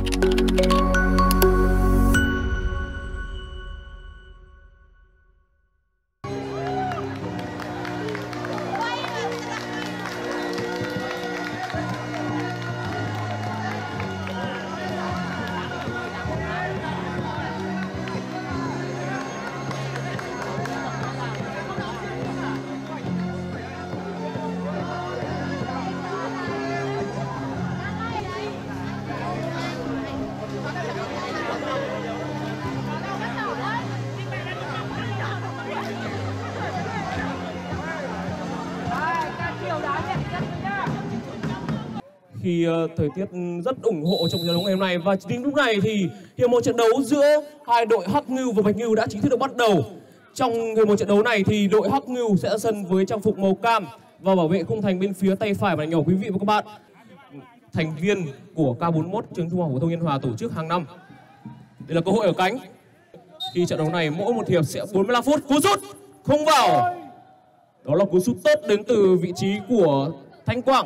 Khi thời tiết rất ủng hộ trong trận đấu ngày hôm nay, và đến lúc này thì hiệp một trận đấu giữa hai đội Hắc Ngưu và Bạch Ngưu đã chính thức được bắt đầu. Trong hiệp một trận đấu này thì đội Hắc Ngưu sẽ ra sân với trang phục màu cam và bảo vệ khung thành bên phía tay phải màn hình nhỏ quý vị và các bạn. Thành viên của K41 trường Trung học phổ thông Yên Hòa tổ chức hàng năm. Đây là cơ hội ở cánh. Khi trận đấu này mỗi một hiệp sẽ 45 phút. Cú sút không vào. Đó là cú sút tốt đến từ vị trí của Thanh Quang.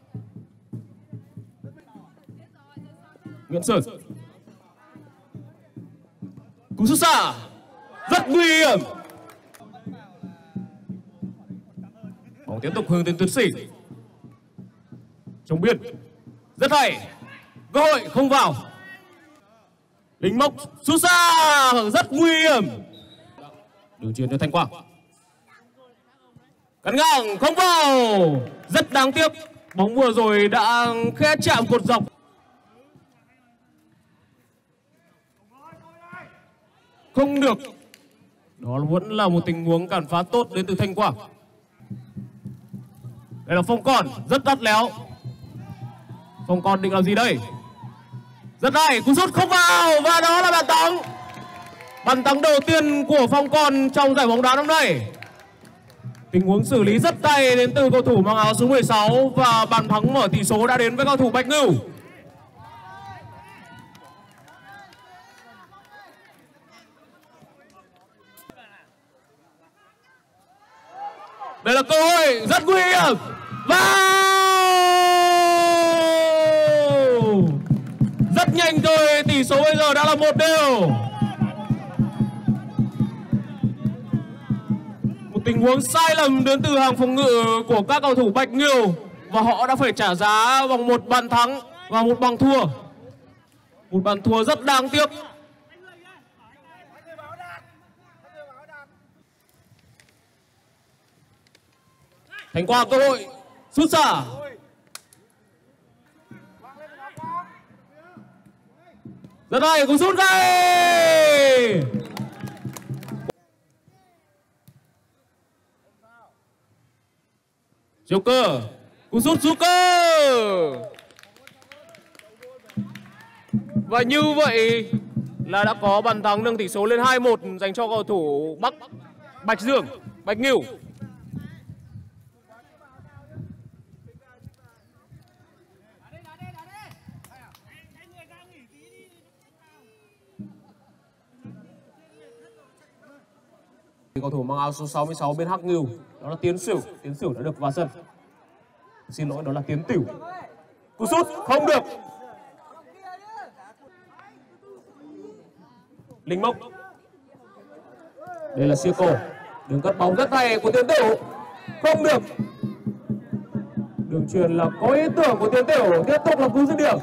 Nguyễn Sơn. Cú sút xa rất nguy hiểm. Bóng tiếp tục hướng đến Tuấn Sĩ. Trong biên rất hay. Cơ hội không vào. Linh Mốc sút xa rất nguy hiểm. Đường chuyền cho Thanh Quang. Cắn ngang không vào. Rất đáng tiếc. Bóng vừa rồi đã khẽ chạm cột dọc. Không được. Đó vẫn là một tình huống cản phá tốt đến từ Thanh Quang. Đây là Phong Con rất đắt léo. Phong Con định làm gì đây? Rất hay, cú sút không vào và đó là bàn thắng. Bàn thắng đầu tiên của Phong Con trong giải bóng đá năm nay. Tình huống xử lý rất tay đến từ cầu thủ mang áo số 16 và bàn thắng mở tỷ số đã đến với cầu thủ Bạch Ngưu. Đây là cơ hội rất nguy hiểm. Vào! Rất nhanh thôi, tỷ số bây giờ đã là 1-1. Một tình huống sai lầm đến từ hàng phòng ngự của các cầu thủ Bạch Ngưu và họ đã phải trả giá bằng một bàn thắng và một bàn thua. Một bàn thua rất đáng tiếc. Thanh Quang cơ hội sút xa. Rất hay, cú sút ngay. Joker, cú sút Joker. Và như vậy là đã có bàn thắng nâng tỷ số lên 2-1 dành cho cầu thủ Bạch Dương, Bạch Ngưu. Cầu thủ mang áo số 66 bên Hắc Ngưu đó là Tiến Sửu đã được vào sân. Xin lỗi, đó là Tiến Tửu. Cú sút không được. Linh Mốc. Đây là Siêu Cổ. Đường cắt bóng rất hay của Tiến Tửu. Không được. Đường truyền là có ý tưởng của Tiến Tửu, tiếp tục là cú dứt điểm.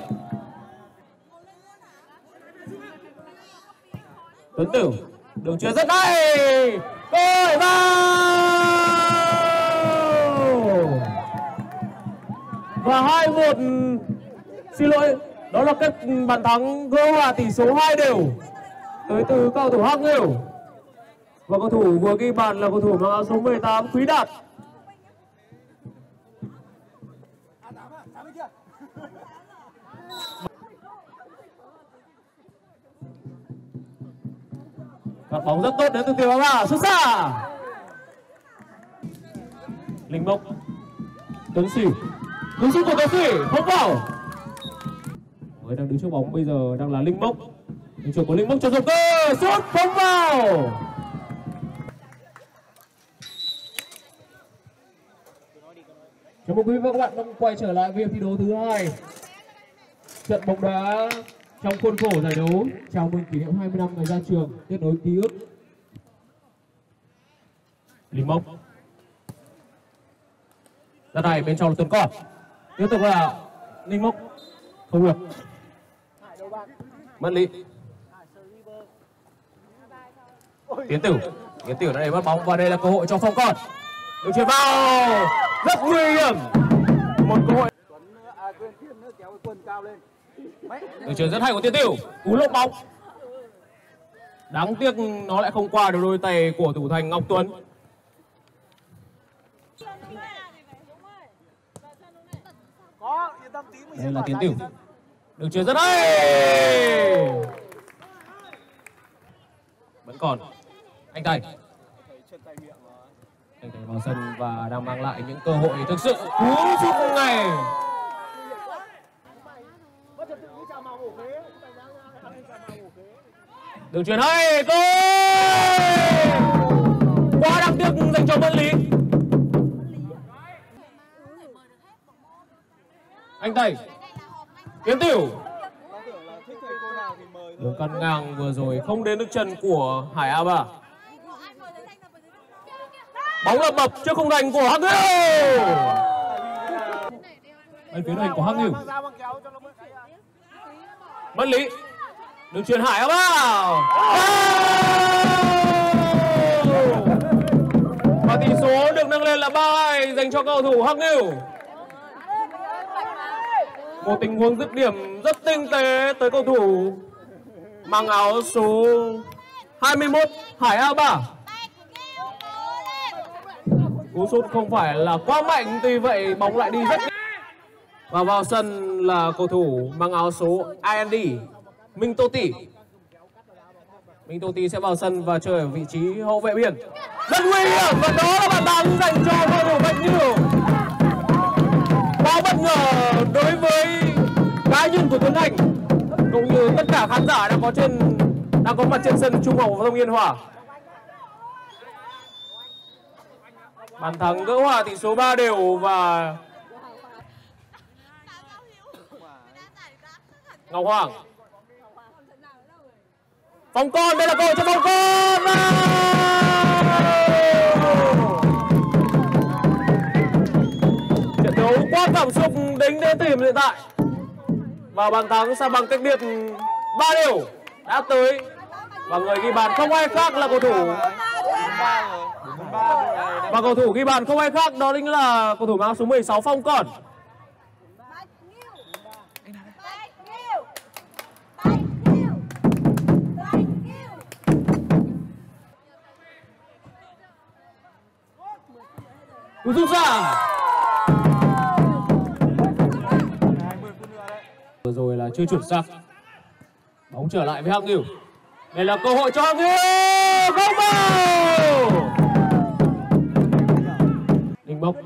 Tuấn Tửu, đường truyền rất hay. Rồi vào. Và 2-1. Xin lỗi, đó là cái bàn thắng gỡ hòa tỷ số 2-2 tới từ cầu thủ Hắc Ngưu. Và cầu thủ vừa ghi bàn là cầu thủ mang áo số 18 Quý Đạt. Cắt bóng rất tốt đến từ Tiêu Bá xuất xa. Linh Mốc. Tuấn Sĩ. Cú sút của Tuấn Sĩ không vào. Người đang đứng trước bóng bây giờ đang là Linh Mốc. Đường chuyền của Linh Mốc cho Joker, sút không vào. Chào mừng quý vị và các bạn đang quay trở lại với thi đấu thứ hai. Trận bóng đá Trong khuôn khổ giải đấu chào mừng kỷ niệm 20 năm ngày ra trường, tiếp nối ký ức. Linh Mốc ra này, bên trong là Tuấn Con, tiếp tục là Linh Mốc, không được, mất lý. Tiến Tử đã để mất bóng và đây là cơ hội cho Phong Con, được chuyền vào rất nguy hiểm, một cơ hội. Được chuyền rất hay của Tiến Tử, cú lộp bóng, đáng tiếc nó lại không qua được đôi tay của thủ thành Ngọc Tuấn. Đây là Tiến Tử, được chuyền rất hay, vẫn còn anh Thành vào sân và đang mang lại những cơ hội thực sự cú sút này. Được chuyền hay, cơ quá đáng tiếc dành cho Vân Lý. Anh Thành, Tiến Tử, đường cắt ngang vừa rồi không đến nước chân của Hải A3. Bóng là bập trước khung thành của Hắc Ngưu. Bên phía đội hình của Hắc Ngưu. Mất lý. Đường chuyền Hải A3. Và tỷ số được nâng lên là 3-2 dành cho cầu thủ Hắc Ngưu. Một tình huống dứt điểm rất tinh tế tới cầu thủ mang áo số 21 Hải A3. Cú sút không phải là quá mạnh, tuy vậy bóng lại đi rất. Và vào sân là cầu thủ mang áo số IND Minh Tô Tỷ. Minh Tô Tỷ sẽ vào sân và chơi ở vị trí hậu vệ biên. Rất nguy hiểm và đó là bàn thắng dành cho cầu thủ Bạch Như. Quá bất ngờ đối với cá nhân của Tuấn Anh cũng như tất cả khán giả đang có mặt trên sân Trung học phổ thông Yên Hòa. Bàn thắng gỡ hòa tỷ số 3-3 và Ngọc Hoàng. Phong Con, đây là cơ hội cho Phong Con. Trận đấu quá cảm xúc đến thời điểm hiện tại. Và bàn thắng sang bằng cách biệt 3-3 đã tới. Và người ghi bàn không ai khác là cầu thủ. Và cầu thủ ghi bàn không ai khác đó chính là cầu thủ mang số 16 Phong Con. Cú sút xa. Vừa rồi là chưa chuẩn xác. Bóng trở lại với Hắc Ngưu. Đây là cơ hội cho Hắc Ngưu. Không vào. Đình Bốc.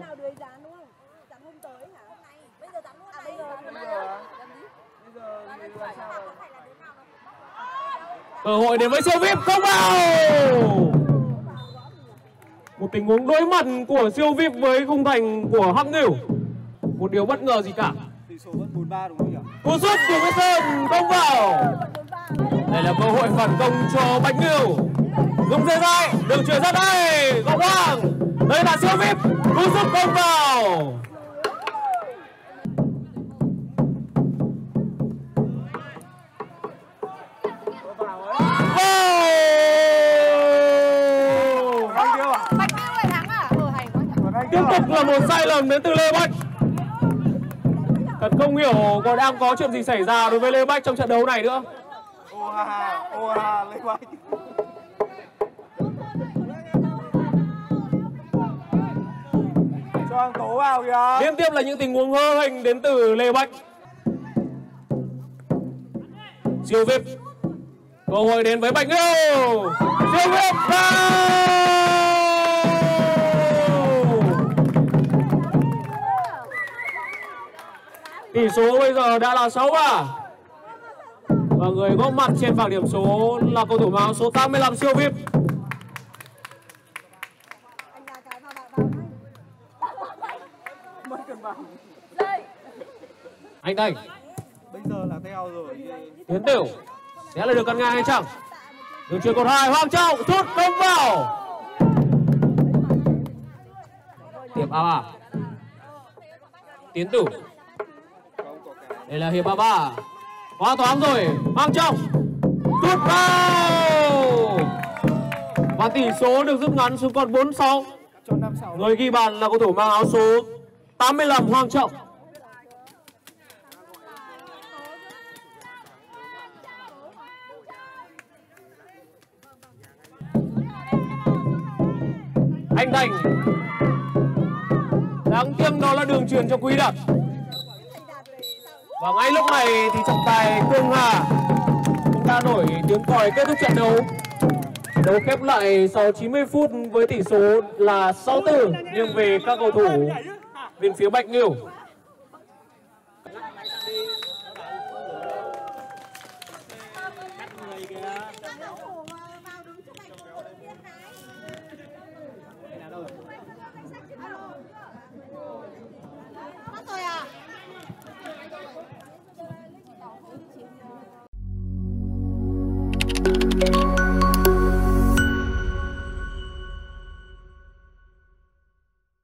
Cơ hội đến với siêu VIP, không vào. Một tình huống đối mặt của siêu VIP với khung thành của Hắc Ngưu. Một điều bất ngờ gì cả. Cú sút của Nguyễn Sơn không vào. Đây là cơ hội phản công cho Bạch Ngưu. Dùng dây dai, đường chuyền rất hay, Ngọc Hoàng. Đây là siêu VIP, cú sút không vào. Tiếp tục là một sai lầm đến từ Lê Bách. Thật không hiểu đang có chuyện gì xảy ra đối với Lê Bách trong trận đấu này nữa. Lê Bách. Cho Tố vào kìa. Liên tiếp là những tình huống hơ hình đến từ Lê Bách. Siêu VIP. Cơ hội đến với Bạch Ngưu. Siêu VIP. Tỷ số bây giờ đã là 6-3. Và người góp mặt trên bảng điểm số là cầu thủ áo số 85 siêu VIP. Anh Thành. giờ là theo rồi. Tiến Tửu sẽ là được cận ngang hay chẳng? Đường chuyền cột 2, Hoàng Trọng sút công vào. Tiếp A3. Tiến Tửu. Đây là hiệp A3. Quá thoáng rồi, Hoàng Trọng sút vào. Và tỷ số được rút ngắn xuống còn 4-6. Người ghi bàn là cầu thủ mang áo số 85 Hoàng Trọng. Anh Thành. Đáng tiếc đó là đường chuyền cho Quý Đạt. Và ngay lúc này thì trọng tài Cương Hà cũng đã nổi tiếng còi kết thúc trận đấu. Đấu khép lại sau 90 phút với tỷ số là 6-4 nhưng về các cầu thủ bên phía Bạch Ngưu. Rồi à?